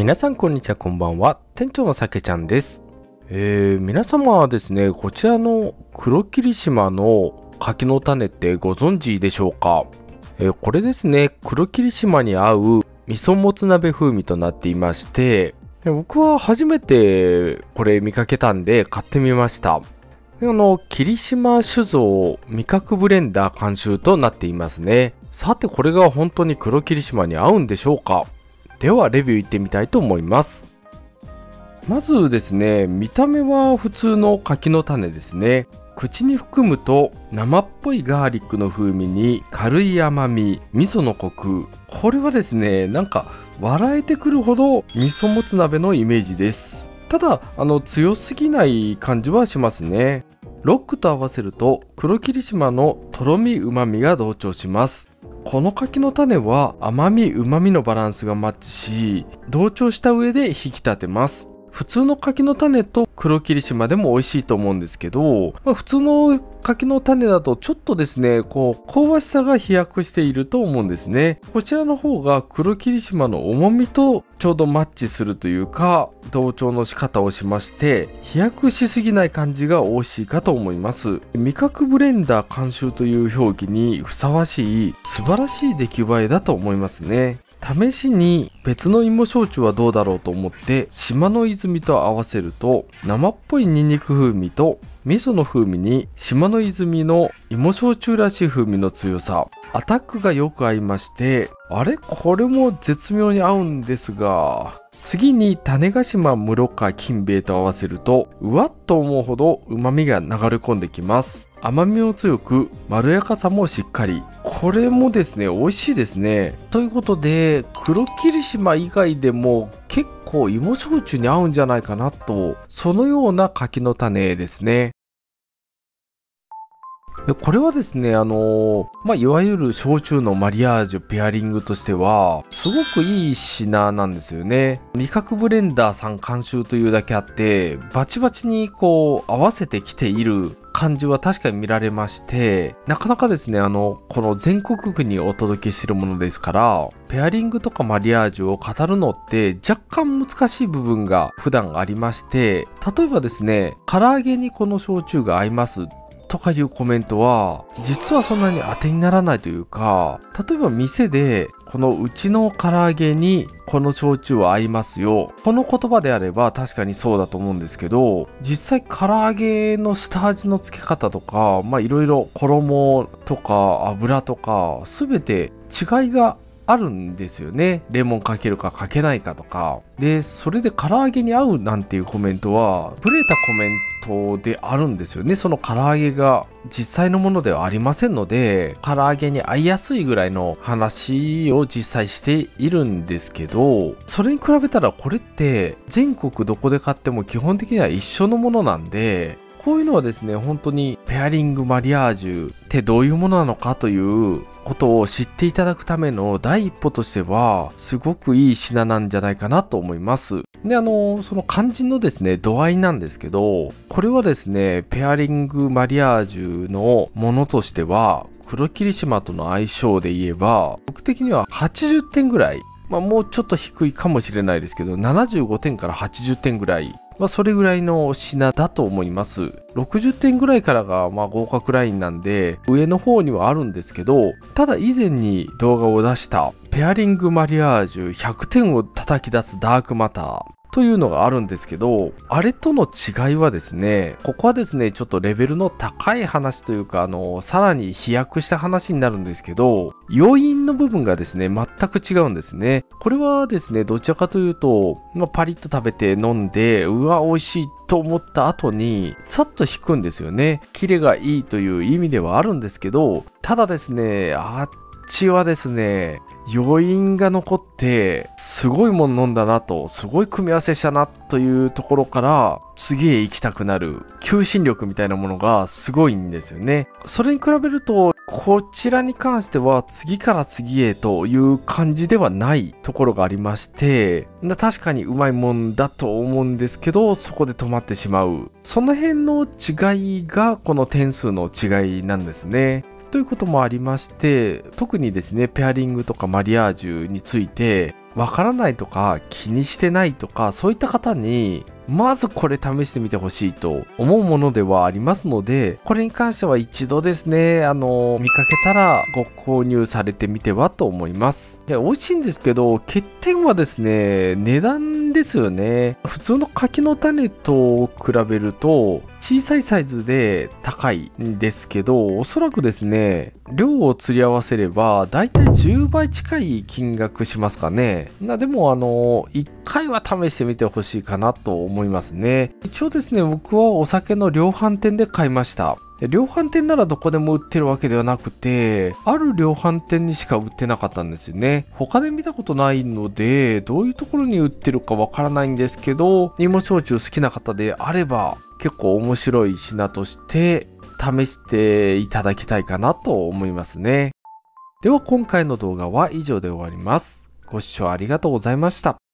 皆さんこんにちは、こんばんは。店長のさけちゃんです。皆様はですね、こちらの黒霧島の柿の種ってご存知でしょうか？これですね、黒霧島に合う味噌もつ鍋風味となっていまして、僕は初めてこれ見かけたんで買ってみました。霧島酒造味覚ブレンダー監修となっていますね。さてこれが本当に黒霧島に合うんでしょうか？ではレビューいってみたいと思います。まずですね、見た目は普通の柿の種ですね。口に含むと生っぽいガーリックの風味に軽い甘み、味噌のコク。これはですね、なんか笑えてくるほど味噌もつ鍋のイメージです。ただ強すぎない感じはしますね。ロックと合わせると黒霧島のとろみうまみが同調します。この柿の種は甘みうまみのバランスがマッチし、同調した上で引き立てます。普通の柿の種と黒霧島でも美味しいと思うんですけど、普通の柿の種だとちょっとですね、香ばしさが飛躍していると思うんですね。こちらの方が黒霧島の重みとちょうどマッチするというか、同調の仕方をしまして、飛躍しすぎない感じが美味しいかと思います。味覚ブレンダー監修という表記にふさわしい素晴らしい出来栄えだと思いますね。試しに別の芋焼酎はどうだろうと思って島の泉と合わせると、生っぽいニンニク風味と味噌の風味に島の泉の芋焼酎らしい風味の強さ、アタックがよく合いまして、これも絶妙に合うんですが、次に種子島室賀金兵衛と合わせると、うわっと思うほど旨味が流れ込んできます。甘みも強くまろやかさもしっかり、これもですね美味しいですね。ということで黒霧島以外でも結構芋焼酎に合うんじゃないかなと、そのような柿の種ですね。これはですね、いわゆる焼酎のマリアージュ、ペアリングとしては、すごくいい品なんですよね。味覚ブレンダーさん監修というだけあって、バチバチに合わせてきている感じは確かに見られまして、なかなかですね、この全国区にお届けしているものですから、ペアリングとかマリアージュを語るのって若干難しい部分が普段ありまして、例えばですね、唐揚げにこの焼酎が合いますとかいうコメントは実はそんなに当てにならないというか、例えば店でこのうちの唐揚げにこの焼酎は合いますよ、この言葉であれば確かにそうだと思うんですけど、実際唐揚げの下味の付け方とかいろいろ衣とか油とか全て違いがあるんですよね。レモンかけるかかけないかとかで、それで唐揚げに合うなんていうコメントはブレたコメントであるんですよね。その唐揚げが実際のものではありませんので、唐揚げに合いやすいぐらいの話を実際しているんですけど、それに比べたらこれって全国どこで買っても基本的には一緒のものなんで、こういうのはですね、本当にペアリングマリアージュってどういうものなのかということを知っていただくための第一歩としてはすごくいい品なんじゃないかなと思います。で、その肝心のですね度合いなんですけど、これはですねペアリングマリアージュのものとしては黒霧島との相性で言えば僕的には80点ぐらい、もうちょっと低いかもしれないですけど75点から80点ぐらい、それぐらいの品だと思います。60点ぐらいからが合格ラインなんで上の方にはあるんですけど、ただ以前に動画を出したペアリングマリアージュ100点を叩き出すダークマターというのがあるんですけど、あれとの違いはですね、ここはですねちょっとレベルの高い話というかさらに飛躍した話になるんですけど、要因の部分がですね全く違うんですね。これはですねどちらかというと、パリッと食べて飲んでうわ美味しいと思った後にさっと引くんですよね。キレがいいという意味ではあるんですけど、ただですねあっちはですね余韻が残ってすごいもん飲んだなと、すごい組み合わせしたなというところから次へ行きたくなる求心力みたいなものがすごいんですよね。それに比べるとこちらに関しては次から次へという感じではないところがありまして、確かにうまいもんだと思うんですけどそこで止まってしまう、その辺の違いがこの点数の違いなんですね。ということもありまして、特にですねペアリングとかマリアージュについてわからないとか気にしてないとか、そういった方にまずこれ試してみてほしいと思うものではありますので、これに関しては一度ですね、見かけたらご購入されてみてはと思います。美味しいんですけど、欠点はですね、値段ですよね。普通の柿の種と比べると小さいサイズで高いんですけど、おそらくですね、量を釣り合わせればだいたい10倍近い金額しますかね。でも1回は試してみてほしいかなと思いますね。一応ですね、僕はお酒の量販店で買いました。量販店ならどこでも売ってるわけではなくて、ある量販店にしか売ってなかったんですよね。他で見たことないので、どういうところに売ってるかわからないんですけど、芋焼酎好きな方であれば結構面白い品として試していただきたいかなと思いますね。では今回の動画は以上で終わります。ご視聴ありがとうございました。